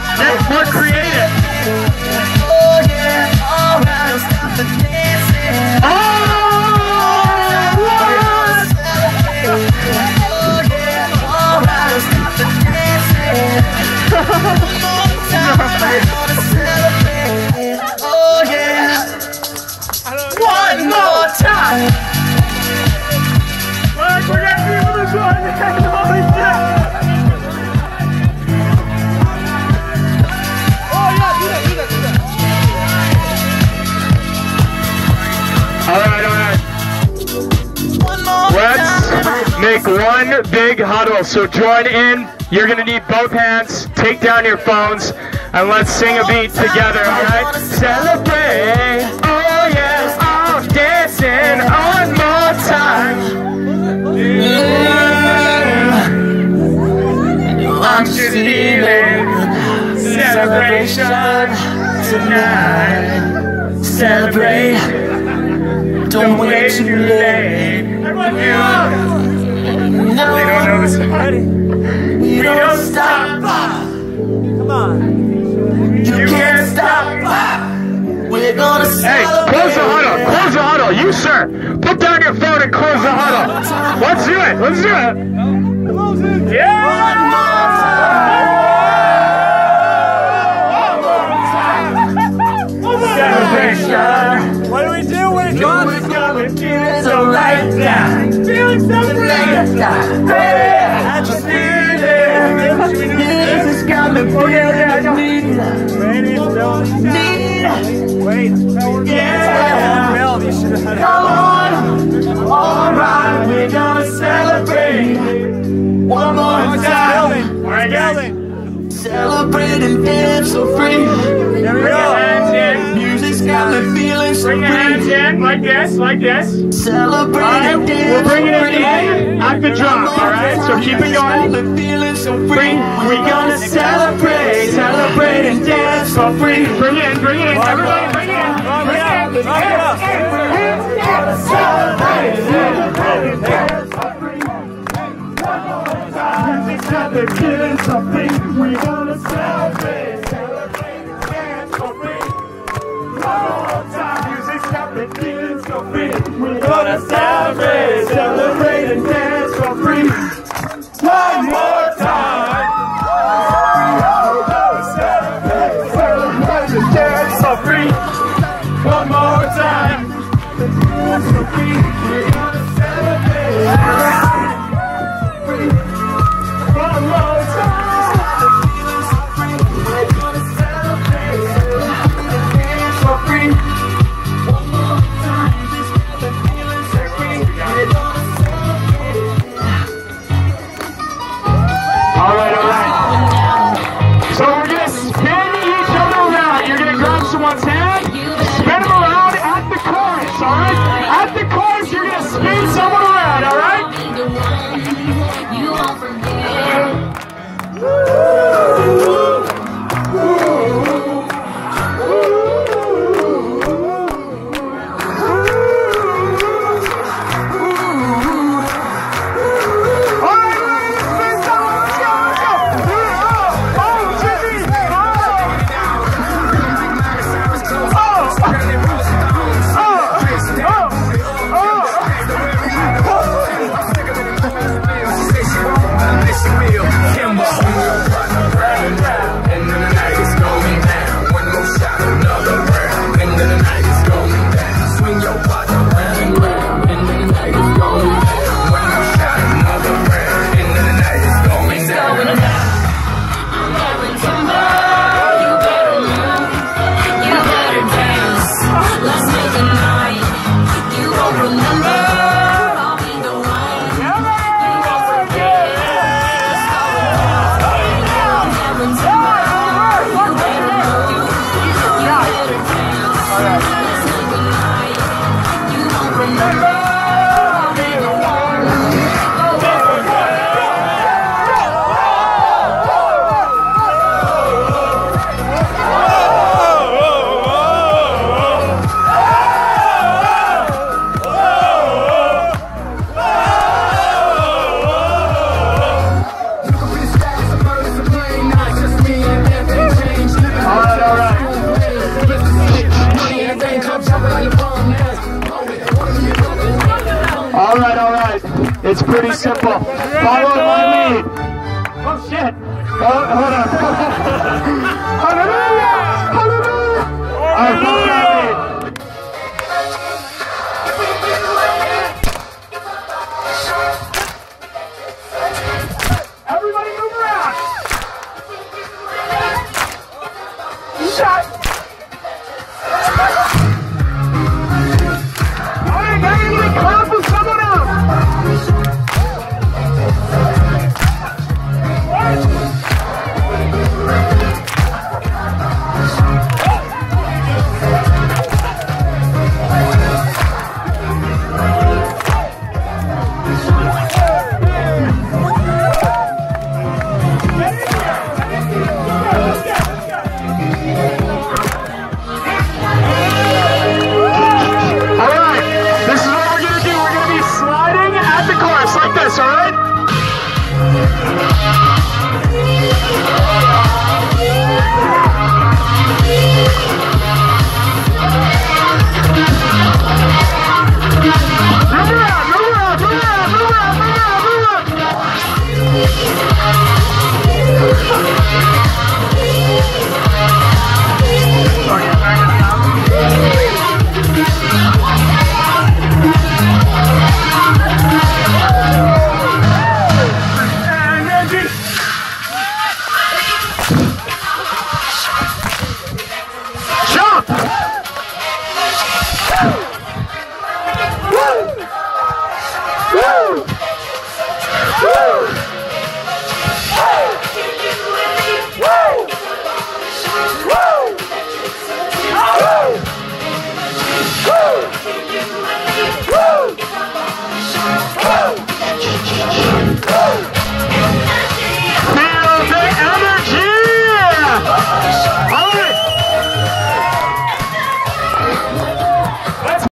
That's more creative. Oh yeah, alright, stop the dancing. Oh, yeah, alright, stop the dancing. One more time, we're gonna celebrate. Oh yeah, one more time. Look, we're gonna do this one. Holy shit. Let's make one big huddle. So join in. You're gonna need both hands. Take down your phones and let's sing a beat together, alright? Celebrate. Oh yes, all dancing one more time. I'm just feeling celebration tonight. Celebrate. Don't wait too late. Everyone, they don't know this already. We don't stop. Come on. You can't stop. We're gonna celebrate. Hey, close the huddle. Close the huddle. You, sir. Put down your phone and close the huddle. Let's do it. Let's do it. Yeah! Celebration. What do we do when it Feeling so right down. Feeling so right down. Hey, I just feel it. This is coming for you. Wait. Yeah. Come on. Alright, we're gonna celebrate. One more time. Alright, celebrate and dance so free. Here we go. Music's got me feeling so free. Bring your hands in, like this, like this. Celebrate and dance. We'll bring it in at the drop, alright? So keep it going. Feeling so free. We're gonna celebrate, celebrate and dance for free. Bring it in, bring it in. Everybody bring it in. Bring it in. We're gonna celebrate, celebrate and dance for free. One more time. Music's got me feeling so free. We're gonna celebrate, celebrate and dance for free. One more time. Music's got me feeling so free. We're gonna celebrate, celebrate and dance for free. One more time. Celebrate, celebrate and dance for free. One more time. Dance for free. We're gonna celebrate. One more time. We're gonna celebrate. Dance for free. One more time. It's pretty simple. Follow my lead. Oh shit. Oh, hold on. Hallelujah! Hallelujah! Alright, follow my lead. Everybody move around. Shot. Alright, now you need to clap with someone else. Alright,